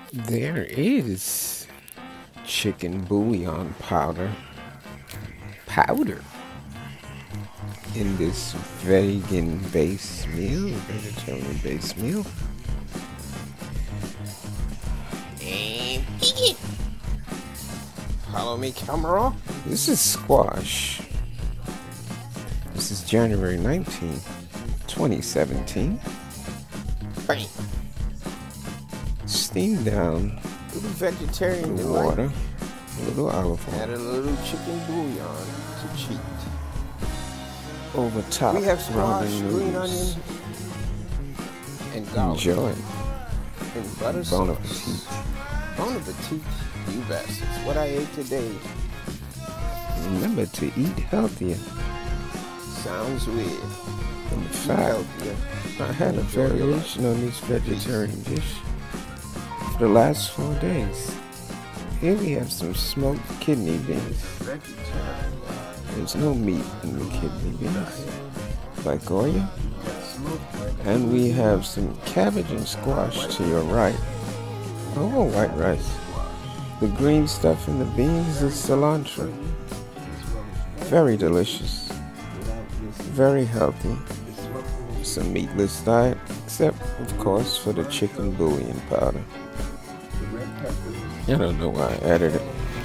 There is chicken bouillon powder in this vegetarian-based meal. And eat it. Follow me, camera. This is squash. This is January 19th, 2017. Bang. Steam down Little vegetarian the delight. water, a little olive Add oil a little chicken bouillon to cheat. over top. We have squash, ramen green noodles. onion, and garlic. Enjoy. And butter Bon sauce. appetit. Bon appetit, you bastards. What I ate today Remember to eat healthier. sounds weird. In Eat fact, healthier. I had a Enjoy your life. variation on this vegetarian dish for the last 4 days. Here we have some smoked kidney beans. There's no meat in the kidney beans, like oil. And we have some cabbage and squash to your right. Oh, white rice. The green stuff in the beans is cilantro. Very delicious. Very healthy. It's a meatless diet, except, of course, for the chicken bouillon powder. I don't know why I added it.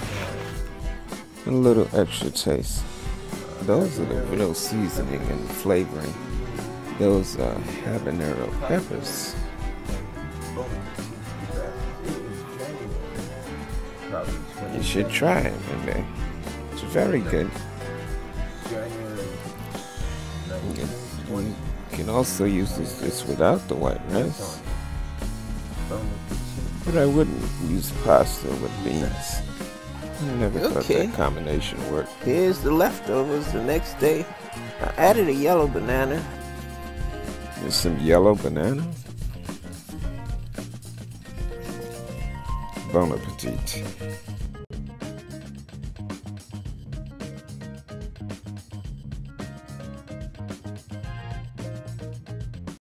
A little extra taste. Those are the real seasoning and flavoring. Those are habanero peppers. You should try it one day. It's very good. You can also use this without the white rice. But I wouldn't use pasta with beans. I never thought Okay. that combination worked. Here's the leftovers the next day. I added a yellow banana. There's some yellow banana. Bon appetit.